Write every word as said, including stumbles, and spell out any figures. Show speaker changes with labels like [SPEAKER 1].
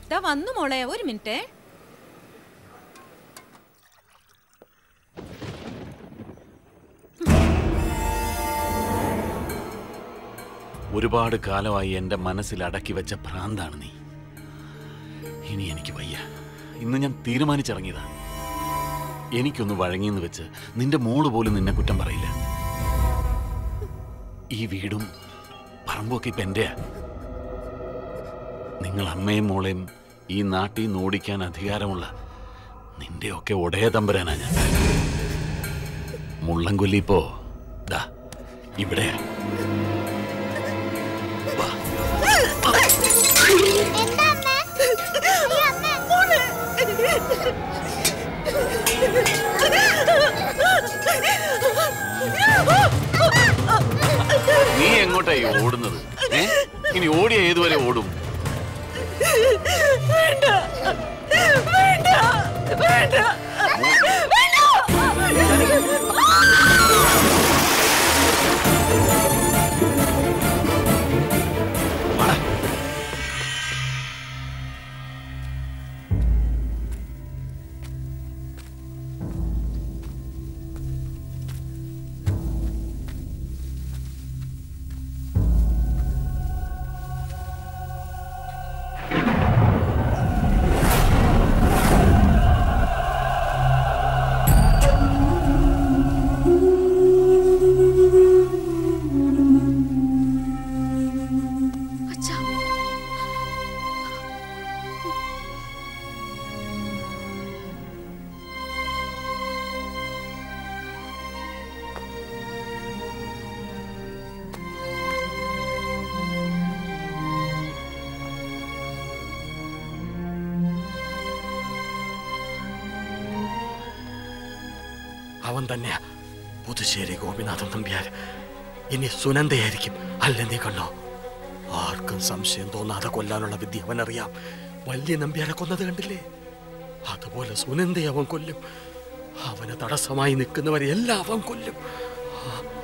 [SPEAKER 1] വന്നു മോളെ, ഒരു മിനിറ്റ്.
[SPEAKER 2] ഒരുപാട് കാലമായി എൻ്റെ മനസ്സിൽ അടക്കി വെച്ച ഭ്രാന്താണ് നീ. ഇനി എനിക്ക് വയ്യ. ഇന്ന് ഞാൻ തീരുമാനിച്ചിറങ്ങിയതാ. എനിക്കൊന്ന് വഴങ്ങിയെന്ന് വെച്ച് നിന്റെ മോള് പോലും നിന്നെ കുറ്റം പറയില്ല. ഈ വീടും പറമ്പൊക്കെ ഇപ്പം എൻ്റെയാ. നിങ്ങൾ അമ്മയും മോളെയും ഈ നാട്ടിൽ നിന്ന് ഓടിക്കാൻ അധികാരമുള്ള നിന്റെയൊക്കെ ഒടയ തമ്പുരാനാ ഞാൻ. മുള്ളംകൊല്ലി ഇപ്പോ ദാ ഇവിടെയാ. നീ എങ്ങോട്ടായി ഓടുന്നത്? ഏ ഇനി ഓടിയ ഏതുവരെ ഓടും?
[SPEAKER 3] അവൻ തന്നെയാ പുതുശ്ശേരി ഗോപിനാഥൻ നമ്പ്യാർ. ഇനി സുനന്ദയായിരിക്കും. അല്ല, നീ കണ്ടോ? ആർക്കും സംശയം തോന്നാതെ കൊല്ലാനുള്ള വിദ്യ അവനറിയാം. വലിയ നമ്പ്യാരെ കൊന്നത് കണ്ടില്ലേ? അതുപോലെ സുനന്ദയെ അവൻ കൊല്ലും. അവന് തടസ്സമായി നിൽക്കുന്നവരെ എല്ലാം അവൻ കൊല്ലും.